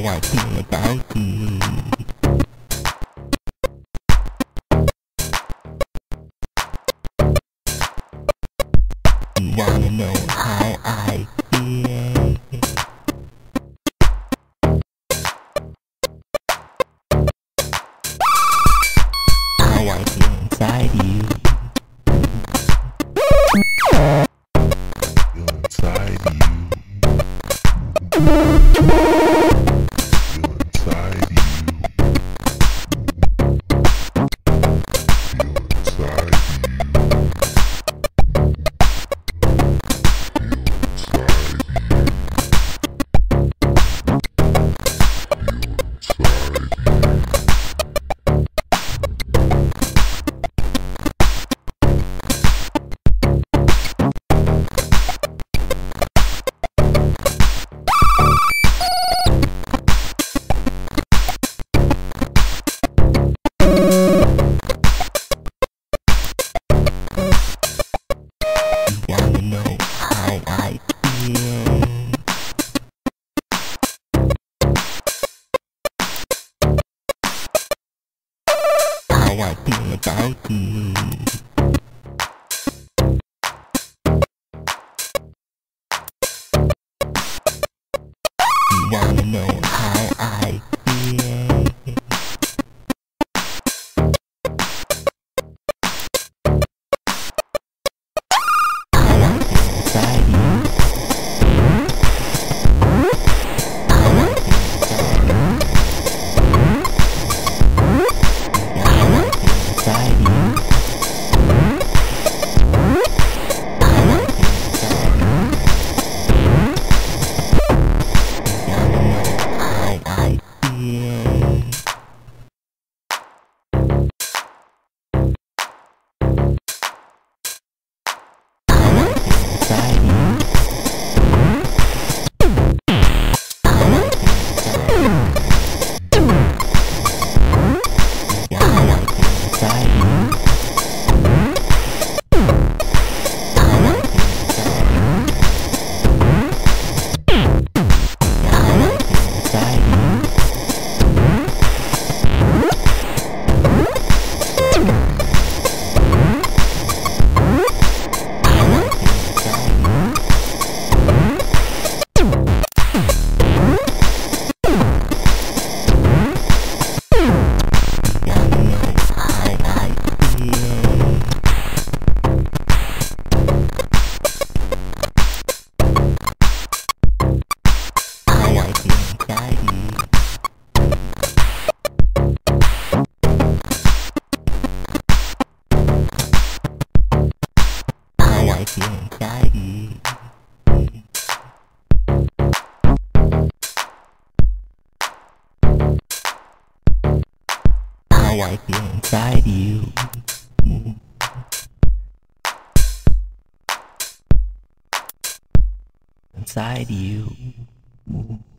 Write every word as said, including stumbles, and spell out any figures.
how I feel about you. You wanna know how I feel? How I feel inside you. Feel inside you. Feel inside you. Wanna know how I feel? How I feel about you. You wanna know how I feel? Inside you. How I feel inside you. How I feel inside you. How I feel inside you. You wanna know how I feel? Inside you. How I feel inside you. How I feel inside you. How I feel inside you. How I feel inside you. I feel inside you. How I feel inside you. Inside you.